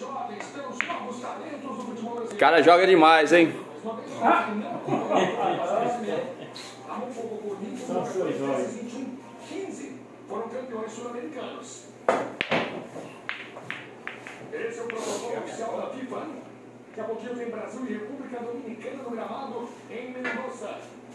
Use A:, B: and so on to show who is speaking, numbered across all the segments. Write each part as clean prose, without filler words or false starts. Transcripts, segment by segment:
A: O cara joga demais, hein?
B: Foram campeões sul-americanos. Esse é o protocolo oficial da FIFA. Daqui a pouquinho tem Brasil e República Dominicana no gramado em Mendoza.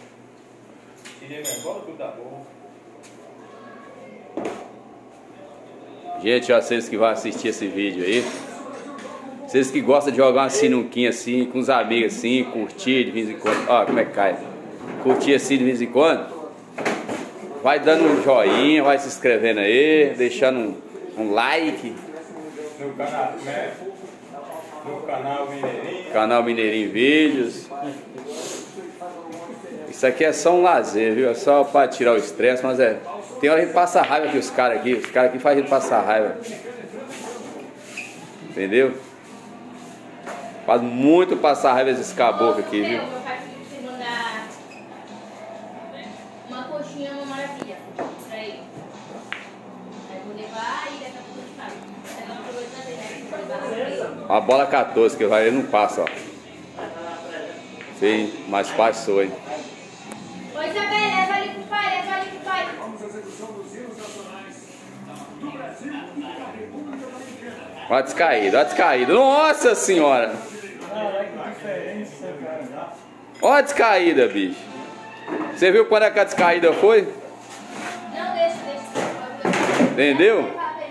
A: Gente, ó, vocês que vão assistir esse vídeo aí, vocês que gostam de jogar uma sinuquinha assim, com os amigos assim, curtir de vez em quando, ó, como é que cai? Curtir assim de vez em quando, vai dando um joinha, vai se inscrevendo aí, deixando um like
C: no canal Mineirinho.
A: Canal Mineirinho Vídeos. Isso aqui é só um lazer, viu? É só pra tirar o estresse, mas é. Tem hora que passa raiva aqui, os caras aqui fazem a gente passar raiva. Entendeu? Faz muito passar raiva esses caboclos aqui, viu?
D: Meu pai pediu pra você mandar uma coxinha, uma maravilha pra ele. Aí eu vou levar e daqui a pouco eu te falo. Aí eu aproveito também.
A: A bola 14 que vai, ele não passa, ó. Sim, mas passou, hein?
D: Oi, Isabel, leva ali pro pai, leva ali pro pai.
B: Vamos à execução dos hinos nacionais do Brasil e da República Dominicana.
A: Olha descaído, olha descaído. Nossa senhora! Olha a descaída, bicho. Você viu quando é que a descaída foi?
D: Não, deixa.
A: Entendeu?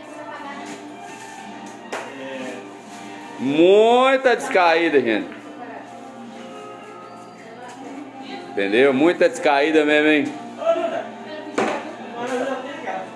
A: Muita descaída, gente. Entendeu? Muita descaída mesmo, hein?